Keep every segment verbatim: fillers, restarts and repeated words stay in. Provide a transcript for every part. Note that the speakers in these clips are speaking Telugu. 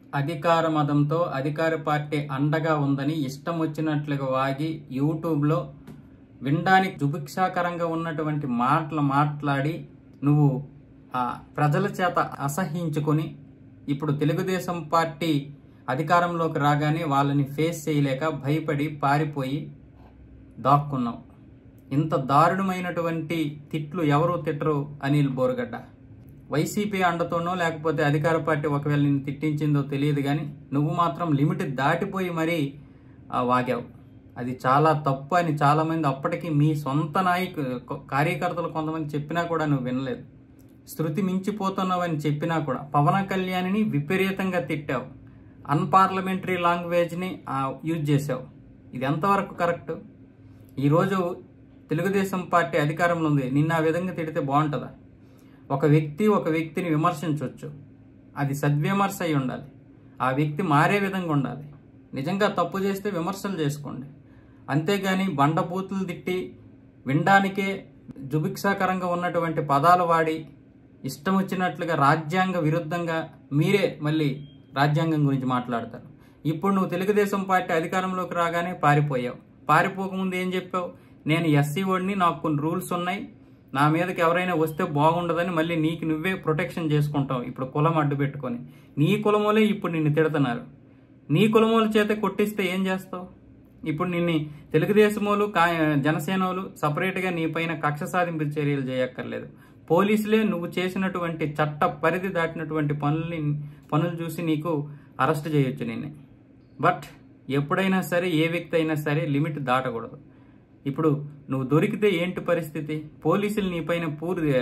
అధికార మదంతో అధికార పార్టీ అండగా ఉందని ఇష్టం వచ్చినట్లుగా వాగి యూట్యూబ్లో వినడానికి జుభిక్షాకరంగా ఉన్నటువంటి మాటలు మాట్లాడి నువ్వు ఆ ప్రజల చేత అసహించుకొని ఇప్పుడు తెలుగుదేశం పార్టీ అధికారంలోకి రాగానే వాళ్ళని ఫేస్ చేయలేక భయపడి పారిపోయి దాక్కున్నావు. ఇంత దారుణమైనటువంటి తిట్లు ఎవరు తిట్టరు అనిల్ బోరగడ్డ. వైసీపీ అండతోనో లేకపోతే అధికార పార్టీ ఒకవేళ నిన్ను తిట్టించిందో తెలియదు, కానీ నువ్వు మాత్రం లిమిట్ దాటిపోయి మరీ వాగావు. అది చాలా తప్పు అని చాలామంది అప్పటికి మీ సొంత నాయకు కార్యకర్తలు కొంతమంది చెప్పినా కూడా నువ్వు వినలేదు. శృతి మించిపోతున్నావని చెప్పినా కూడా పవన్ కళ్యాణ్ని విపరీతంగా తిట్టావు. అన్పార్లమెంటరీ లాంగ్వేజ్ని యూజ్ చేసావు. ఇది ఎంతవరకు కరెక్ట్? ఈరోజు తెలుగుదేశం పార్టీ అధికారంలో ఉంది, నిన్న ఆ విధంగా తిడితే బాగుంటుందా? ఒక వ్యక్తి ఒక వ్యక్తిని విమర్శించవచ్చు, అది సద్విమర్శ అయి ఉండాలి, ఆ వ్యక్తి మారే విధంగా ఉండాలి. నిజంగా తప్పు చేస్తే విమర్శలు చేసుకోండి, అంతేగాని బండబూతులు తిట్టి వినడానికే జుభిక్షాకరంగా ఉన్నటువంటి పదాలు వాడి ఇష్టం వచ్చినట్లుగా రాజ్యాంగ విరుద్ధంగా మీరే మళ్ళీ రాజ్యాంగం గురించి మాట్లాడతారు. ఇప్పుడు నువ్వు తెలుగుదేశం పార్టీ అధికారంలోకి రాగానే పారిపోయావు. పారిపోకముందు ఏం చెప్పావు? నేను ఎస్సీ ఓడిని, నాకు కొన్ని రూల్స్ ఉన్నాయి, నా మీదకి ఎవరైనా వస్తే బాగుండదని మళ్ళీ నీకు నువ్వే ప్రొటెక్షన్ చేసుకుంటావు. ఇప్పుడు కులం అడ్డు పెట్టుకొని నీ కులమోలే ఇప్పుడు నిన్ను తిడుతున్నారు. నీ కులమోల చేత కొట్టిస్తే ఏం చేస్తావు? ఇప్పుడు నిన్ను తెలుగుదేశమోలు కా జనసేనోలు సపరేట్గా నీ పైన కక్ష సాధింపు చర్యలు చేయక్కర్లేదు. పోలీసులే నువ్వు చేసినటువంటి చట్ట పరిధి దాటినటువంటి పనుల్ని పనులు చూసి నీకు అరెస్ట్ చేయొచ్చు నిన్ను. బట్ ఎప్పుడైనా సరే ఏ వ్యక్తి అయినా సరే లిమిట్ దాటకూడదు. ఇప్పుడు నువ్వు దొరికితే ఏంటి పరిస్థితి? పోలీసులు నీపైన పూర్తి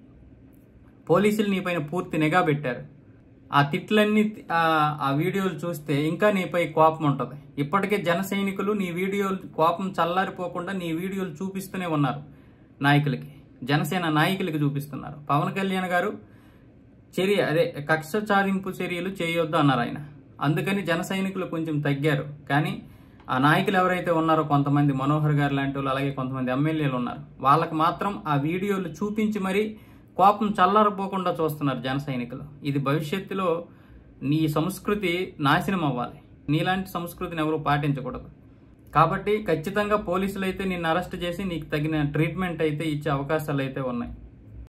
పోలీసులు నీపైన పూర్తి నిఘా పెట్టారు. ఆ తిట్లన్నీ ఆ వీడియోలు చూస్తే ఇంకా నీపై కోపం ఉంటుంది. ఇప్పటికే జన సైనికులు నీ వీడియోలు కోపం చల్లారిపోకుండా నీ వీడియోలు చూపిస్తూనే ఉన్నారు. నాయకులకి, జనసేన నాయకులకి చూపిస్తున్నారు. పవన్ కళ్యాణ్ గారు చర్య అదే కక్ష సాధింపు చర్యలు చేయొద్దు అన్నారు ఆయన. అందుకని జన సైనికులు కొంచెం తగ్గారు. కానీ ఆ నాయకులు ఎవరైతే ఉన్నారో కొంతమంది మనోహర్ గారు లాంటి వాళ్ళు, అలాగే కొంతమంది ఎమ్మెల్యేలు ఉన్నారు, వాళ్ళకి మాత్రం ఆ వీడియోలు చూపించి మరీ కోపం చల్లారిపోకుండా చూస్తున్నారు జన సైనికులు. ఇది భవిష్యత్తులో నీ సంస్కృతి నాశనం అవ్వాలి. నీలాంటి సంస్కృతిని ఎవరు పాటించకూడదు. కాబట్టి ఖచ్చితంగా పోలీసులు అయితే నిన్ను అరెస్ట్ చేసి నీకు తగిన ట్రీట్మెంట్ అయితే ఇచ్చే అవకాశాలు అయితే ఉన్నాయి.